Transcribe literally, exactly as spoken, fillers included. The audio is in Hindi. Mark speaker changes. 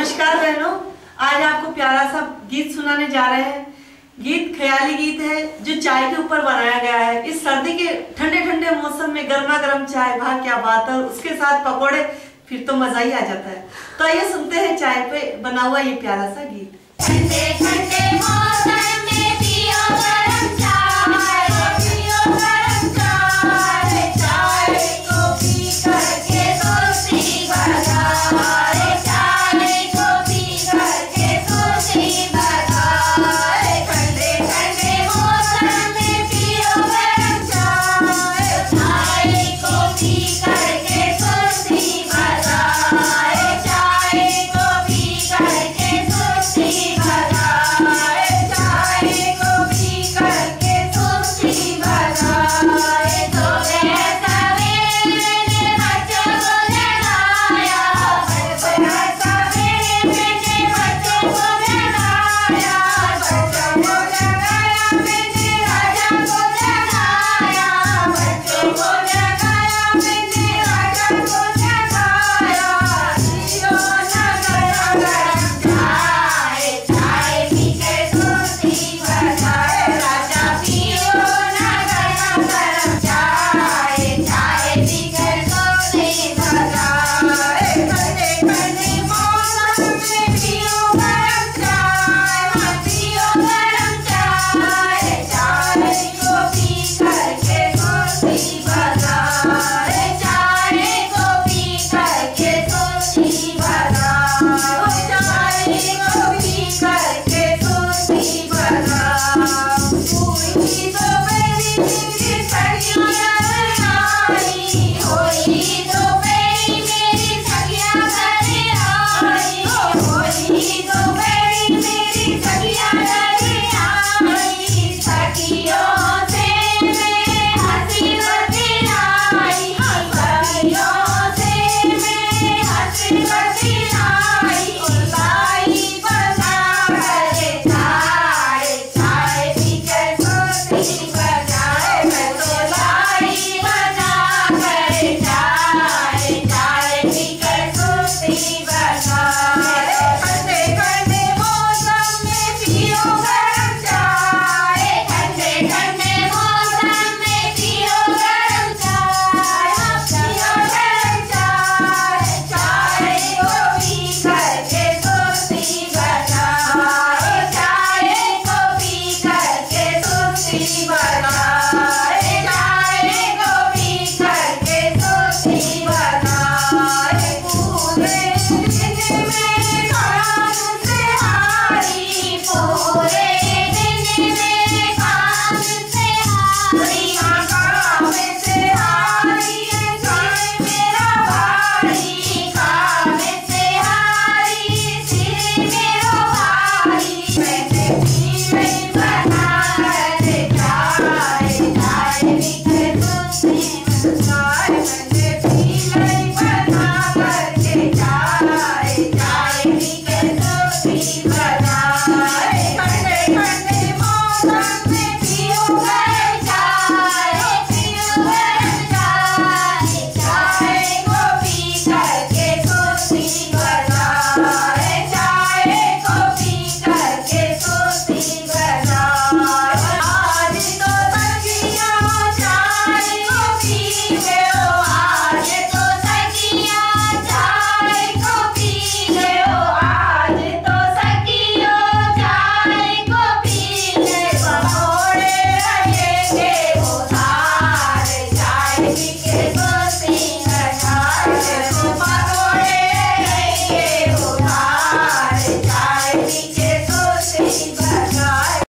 Speaker 1: नमस्कार बहनों, आज आपको प्यारा सा गीत सुनाने जा रहे हैं। गीत ख्याली गीत है जो चाय के ऊपर बनाया गया है। इस सर्दी के ठंडे ठंडे मौसम में गर्मा गर्म चाय, वाह क्या बात है, उसके साथ पकोड़े, फिर तो मजा ही आ जाता है। तो आइए सुनते हैं चाय पे बना हुआ ये प्यारा सा गीत।
Speaker 2: ठंडे ठंडे मौसम में पियो गरम चाय, पियो गरम चाय, चाय को पी करके दोस्ती बढ़ाए, चाय को पी करके दोस्ती बढ़ाए। ठंडे ठंडे मौसम में पियो गरम चाय, चाय को पी करके दोस्ती बढ़ाए, चाय को पी करके दोस्ती बढ़ाए, चाय को पी करके दोस्ती बढ़ाए। तो ऐसा मैंने बच्चों को जगाया, ऐसा मैंने बच्चों को जगाया, बच्चों को जगाया मैंने, राजा को जगाया, बच्चों को जगाया मैंने, राजा को जगाया। पियो ना गरम गरम चाय, चाय पी के दोस्ती बढ़ाए, राजा पियो ना गरम गरम चाय, चाय पी के दोस्ती बढ़ाए। ठंडे ठंडे मौसम में पियो गरम चाय, पियो गरम चाय, चाय को पी करके दोस्ती बढ़ाए, चाय को पी करके दोस्ती बढ़ाए, चाय को पी करके दोस्ती बढ़ाए।